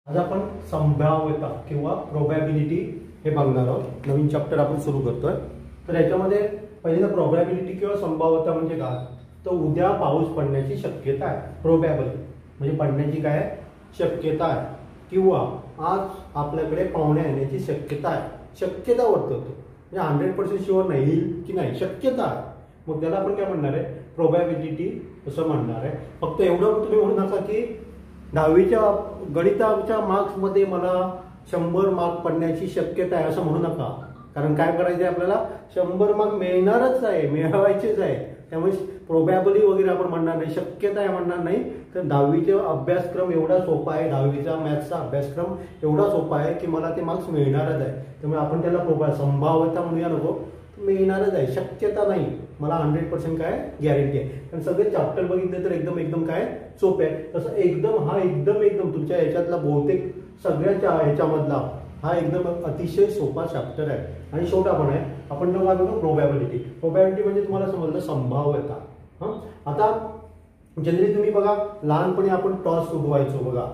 आज आपण संभाव्यता किंवा प्रोबॅबिलिटी हे बघणार आहोत. नवीन चॅप्टर आपण सुरू करतोय. तर याच्यामध्ये पहिल्यांदा प्रोबॅबिलिटी किंवा संभाव्यता म्हणजे काय, तर उद्या पाऊस पडण्याची शक्यता आहे. प्रोबॅबल म्हणजे पडण्याची काय शक्यता आहे, किंवा आज आपल्याकडे पाहुणे येण्याची शक्यता आहे. शक्यता वर्तवतो म्हणजे 100% शुअर नाही येईल की नाही, शक्यता आहे. मग त्याला आपण काय म्हणणार आहे, प्रोबॅबिलिटी असं म्हणणार आहे. फक्त एवढं तुम्ही म्हणू नका की 10वीच्या गणिताच्या मार्क्समध्ये मला 100 मार्क पडण्याची शक्यता आहे असं म्हणू नका. कारण काय करायचं आहे, आपल्याला 100 मार्क मिळणारच आहे, मिळवायचेच आहे. त्यामुळे प्रोबॅबली वगैरे आपण म्हणणार नाही, शक्यता आहे म्हणणार नाही. तर 10वीचा अभ्यासक्रम एवढा सोपा आहे, 10वीचा मॅथ्सचा अभ्यासक्रम एवढा सोपा आहे की मला ते मार्क्स मिळणारच आहे. त्यामुळे आपण त्याला संभाव्यता म्हणूया नको, मिळणारच आहे, शक्यता नाही. मला 100% काय गॅरंटी आहे. कारण सगळे चॅप्टर बघितले तर एकदम काय सोपे आहे. तसं एकदम तुमच्या याच्यातला बहुतेक सगळ्याच्या ह्याच्यामधला हा एकदम अतिशय सोपा चॅप्टर आहे आणि छोटा पण आहे. आपण काय बघतो प्रोबॅबिलिटी. प्रोबॅबिलिटी म्हणजे तुम्हाला समजलं संभाव्यता. आता जनरली तुम्ही बघा, लहानपणी आपण टॉस उडवायचो बघा,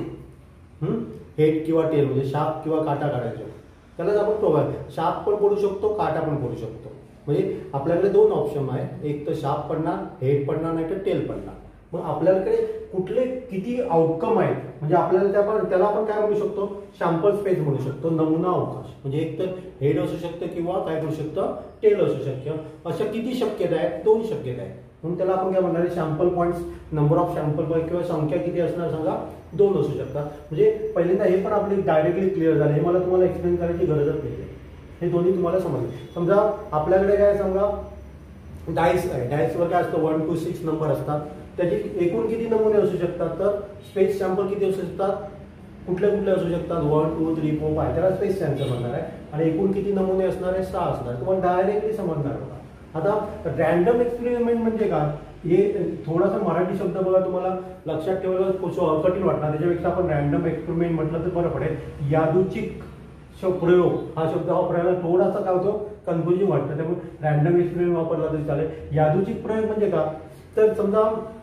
हेड किंवा टेल म्हणजे शाप किंवा काटा काढायचो. त्यालाच आपण प्रोबॅबिलिटी. शाप पण पडू शकतो, काटा पण पडू शकतो. म्हणजे आपल्याकडे दोन ऑप्शन आहे, एक तर शाप पडणार, हेड पडणार, नाही तर टेल पडणार. मग आपल्याकडे कुठले किती आउटकम आहेत म्हणजे आपल्याला त्याला आपण काय म्हणू शकतो, सॅम्पल स्पेस म्हणू शकतो, नमुना अवकाश. म्हणजे एक तर हेड असू शकतं किंवा काय करू शकतं, टेल असू शकतं. अशा किती शक्यता आहेत, 2 शक्यता आहेत. म्हणून त्याला आपण काय म्हणणार आहे, sample points, number of sample point किंवा संख्या किती असणार सांगा, 2 असू शकतात. म्हणजे पहिल्यांदा हे पण आपले डायरेक्टली क्लिअर झाले, हे मला तुम्हाला एक्सप्लेन करायची गरजच नाही. हे दोन्ही तुम्हाला समजले. समजा आपल्याकडे काय सांगा, डायस आहे, डायसवर काय असतं 1 to 6 नंबर असतात. त्याचे एकूण किती नमुने असू शकतात, तर स्पेस सॅम्पल किती असू शकतात, कुठले असू शकतात, 1 2 3 4 5, त्याला स्पेस सॅम्पल म्हणणार आहे. आणि एकूण किती नमुने असणार आहे, 6 असणार. तुम्हाला डायरेक्टली समजणार होता. आता रॅन्डम एक्सपेरिमेंट म्हणजे काय, हे थोडासा मराठी शब्द बघा, तुम्हाला लक्षात ठेवायला कठीण वाटणार. त्याच्यापेक्षा आपण रॅन्डम एक्सपेरिमेंट म्हटलं तर बरं पडेल. यादृच्छिक प्रयोग हा शब्द वापरायला थोडासा काय होतो, कन्फ्युजिंग वाटतं. त्यामुळे रॅन्डम एक्सपेरिमेंट वापरला तरी चालेल. यादृच्छिक प्रयोग म्हणजे का, तर समजा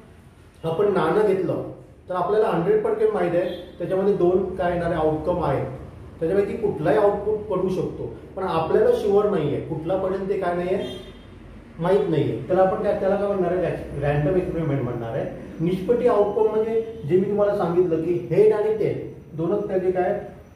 आपण नाणं घेतलं तर आपल्याला 100% माहिती आहे त्याच्यामध्ये 2 काय येणारे आउटकम आहेत. त्याच्यापैकी कुठलाही आउटपुट पडू शकतो, पण आपल्याला शुअर नाहीये कुठला पडेल ते काय नाहीये, माहीत नाहीये. त्याला आपण त्याला काय म्हणणार आहे, रॅन्डम एक्सपेरिमेंट म्हणणार आहे. निष्पत्ती आउटकम म्हणजे जे मी तुम्हाला सांगितलं की हेड आणि टेल दोनच त्याचे काय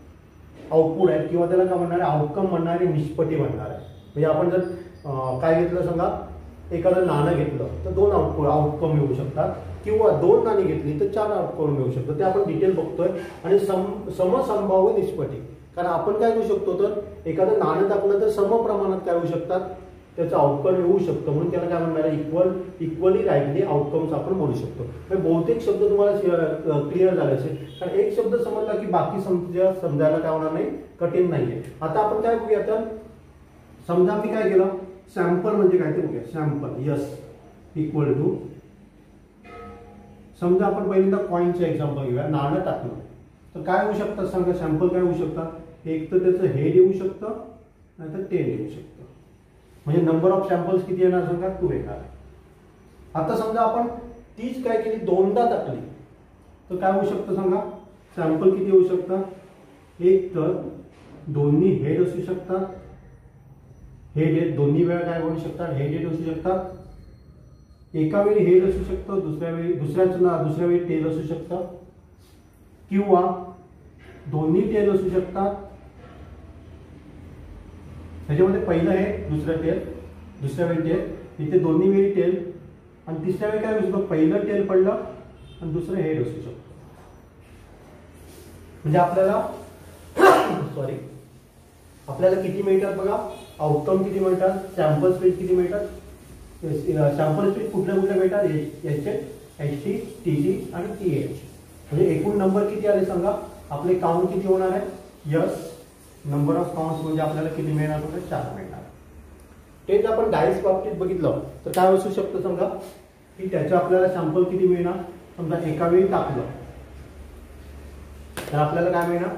आउटपुट आहेत, किंवा त्याला काय म्हणणार आहे, आउटकम म्हणणार आहे, निष्पत्ती म्हणणार आहे. म्हणजे आपण जर काय घेतलं सांगा, एखादं नाणं घेतलं तर 2 आउटकम मिळू शकतात, किंवा 2 नाणी घेतली तर 4 आउटकम मिळू शकतात. ते आपण डिटेल बघतोय. आणि समसंभाव्य निष्पत्ती, कारण आपण काय करू शकतो, तर एखादं नाणं टाकलं तर समप्रमाणात काय होऊ शकतात, त्याचं आउटकम येऊ शकतं. म्हणून त्याला काय म्हणणार आहे, इक्वली लाईकली आउटकम्स आपण म्हणू शकतो. बहुतेक शब्द तुम्हाला क्लिअर झाले असेल, कारण एक शब्द समजला की बाकी समजायला काय होणार नाही, कठीण नाहीये. आता आपण काय बघूया, तर समजा मी काय केलं, सॅम्पल म्हणजे काय ते बघूया. सॅम्पल यस इक्वल टू, समजा आपण पहिल्यांदा कॉईनचं एक्झाम्पल घेऊया. नाणं टाकलं तर काय होऊ शकतं सांगा, सॅम्पल काय होऊ शकतात, एक तर त्याचं हेड येऊ शकतं, नाहीतर टेल येऊ शकतं. म्हणजे नंबर ऑफ सॅम्पल्स किती येणार सांगा, 2 येणार. आता समजा आपण तीच काय केली, 2दा टाकली तर काय होऊ शकतं सांगा, सॅम्पल किती येऊ शकतात, एक तर दोन्ही हेड असू शकतात, हेड दोन्ही वेळा काय होऊ शकतात, हेड असू शकतात. एका वेळी हेड असू शकतं, दुसऱ्या वेळी टेल असू शकतं, किंवा दोन्ही टेल असू शकतात. त्याच्यामध्ये पहिलं हेड, दुसरं टेल, दुसऱ्या वेळी टेल, इथे दोन्ही वेळी टेल, आणि तिसऱ्या वेळी काय असू शकतं, पहिलं टेल पडलं आणि दुसरं हेड असू शकतं. म्हणजे आपल्याला किती मिळतात बघा, आउटकम किती मिळतात, सॅम्पल स्पेस किती मिळतात. सॅम्पल स्पेस कुठल्या मिळतात, HT, TG आणि TH. म्हणजे एकूण नंबर किती आले सांगा, आपले काउंट किती होणार आहे, यस नंबर ऑफ काउंट्स म्हणजे आपल्याला किती मिळणार होतं, 4 मिळणार. तेच आपण डायस बाबतीत बघितलं तर काय असू शकतं सांगा, की त्याच्या आपल्याला सॅम्पल किती मिळणार. समजा एका वेळी टाकलं तर आपल्याला काय मिळणार,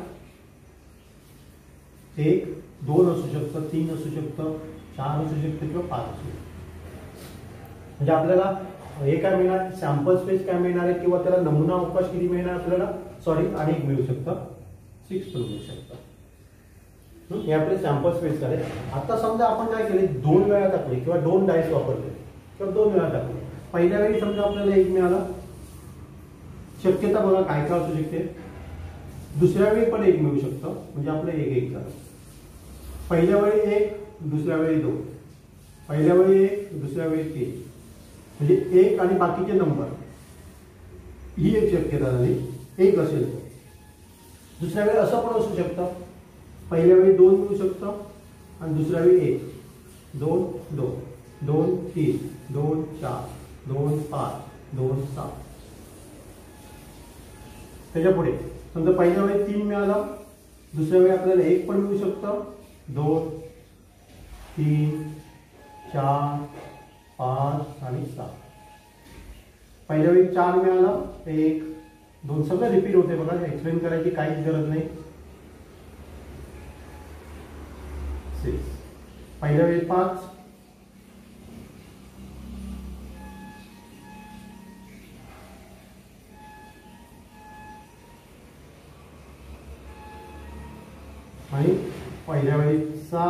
1 2 असू शकतं, 3 असू शकतं, 4 असू शकतं, किंवा 5 असू शकतं. म्हणजे आपल्याला हे काय मिळणार, सॅम्पल स्पेस काय मिळणार आहे, किंवा त्याला नमुना अवकाश किती मिळणार आपल्याला, सॉरी आणि एक मिळू शकतं 6 पण मिळू शकतं. हे आपले सॅम्पल स्पेस झाले. आता समजा आपण काय केले 2 वेळा टाकले किंवा 2 डायस वापरले किंवा 2 वेळा टाकले. पहिल्या वेळी समजा आपल्याला 1 मिळाला, शक्यता बघा काय काय असू शकते. दुसऱ्या वेळी पण 1 मिळू शकतं म्हणजे आपलं 1-1 झालं. पहिल्या वेळी 1, दुसऱ्या वेळी 2, पहिल्या वेळी 1, दुसऱ्या वेळी 3, म्हणजे 1 आणि बाकीचे नंबर, ही एक शक्यता झाली 1 असेल. दुसऱ्या वेळी असं पण असू शकतं, पहिल्या वेळी 2 मिळू शकतं आणि दुसऱ्या वेळी 1, 2, 2, 2, 3, 2, 4, 2, 5, 2, 7. त्याच्या पुढे समजा पहिल्या वेळी 3 मिळाला, दुसऱ्या वेळी आपल्याला 1 पण मिळू शकतं, 2, 3, 4, 5 आणि 7. पहिल्या वेळी 4 मिळाला, 1, 2 सगळं रिपीट होते बघा, एक्सप्लेन करायची काहीच गरज नाही. 6 पहिल्या वेळी 5, आणि पहिल्या वेळी 6,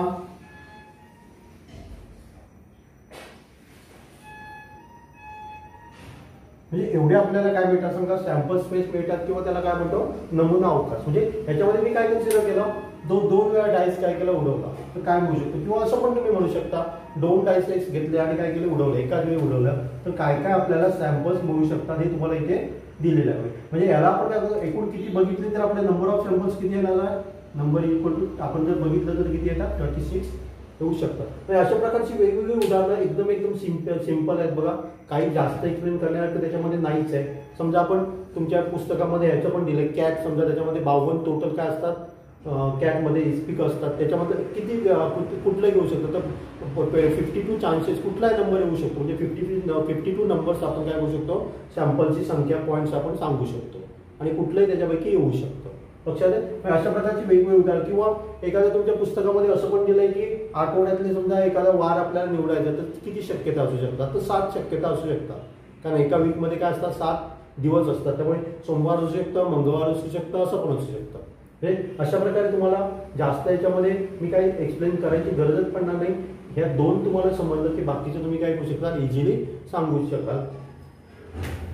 म्हणजे एवढे आपल्याला काय मिळतात समजा सॅम्पल स्पेस मिळतात किंवा त्याला काय म्हणतो नमुना अवकाश. म्हणजे याच्यामध्ये मी काय कन्सिडर केलं, 2 वेळा डायस काय केलं उडवला तर काय मिळू शकतो. किंवा असं पण तुम्ही म्हणू शकता 2 डायस घेतले आणि काय केले उडवले, एकाच वेळी उडवलं तर काय काय आपल्याला सॅम्पल्स मिळू शकतात हे तुम्हाला इथे दिलेलं आहे. म्हणजे याला आपण काय करतो, एकूण किती बघितले तर आपले नंबर ऑफ सॅम्पल्स किती येणार, नंबर इक्वल टू आपण जर बघितलं तर किती येतात 36 येऊ शकतात. म्हणजे अशा प्रकारची वेगवेगळी उदाहरणं एकदम सिंपल आहेत बघा. काही जास्त एक्सप्लेन करण्यासारखं त्याच्यामध्ये नाहीच आहे. समजा आपण तुमच्या पुस्तकामध्ये ह्याचं पण दिलं कॅट, समजा त्याच्यामध्ये 52 टोटल काय असतात कॅटमध्ये स्पीक असतात, त्याच्यामध्ये किती कुठलंही घेऊ शकतो तर 52 चान्सेस कुठलाही नंबर येऊ शकतो. म्हणजे 52 नंबर्स आपण काय करू शकतो, सॅम्पलची संख्या पॉईंट्स आपण सांगू शकतो आणि कुठलंही त्याच्यापैकी येऊ शकतं. लक्षात आहे. अशा प्रकारची वेगवेगळी उदाहरण. किंवा एखाद्या तुमच्या पुस्तकामध्ये असं पण दिलंय की आठवड्यातले समजा एखादा वार आपल्याला निवडायचा तर किती शक्यता असू शकतात, तर 7 शक्यता असू शकतात. कारण एका वीकमध्ये काय असतात 7 दिवस असतात. त्यामुळे सोमवार असू शकतं, मंगळवार असू शकतं, असं पण असू शकतं. हे अशा प्रकारे तुम्हाला जास्त याच्यामध्ये मी काही एक्सप्लेन करायची गरजच पडणार नाही. ह्या 2 तुम्हाला समजलं की बाकीचं तुम्ही काय करू शकता, इझिली सांगू शकाल.